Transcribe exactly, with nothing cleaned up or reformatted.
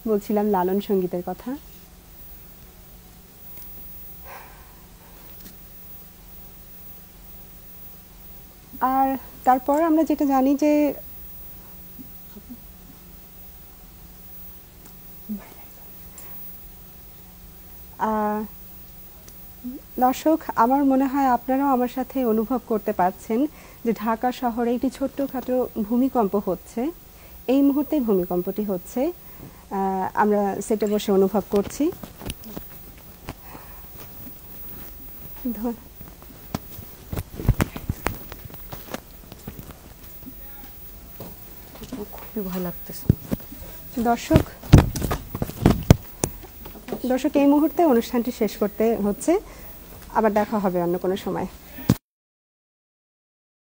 বলছিলাম লালন সঙ্গীতের কথা। আর তারপর আমরা যেটা জানি যে দর্শক, আমার মনে হয় আপনারাও আমার সাথে অনুভব করতে পারছেন যে ঢাকা শহরে একটি ছোট্টখাটো ভূমিকম্প হচ্ছে। এই মুহূর্তে ভূমিকম্পটি হচ্ছে, আমরা সেটে বসে অনুভব করছি। খুবই ভয় লাগতেছে। দর্শক দর্শক এই মুহূর্তে অনুষ্ঠানটি শেষ করতে হচ্ছে, আবার দেখা হবে অন্য কোনো সময়।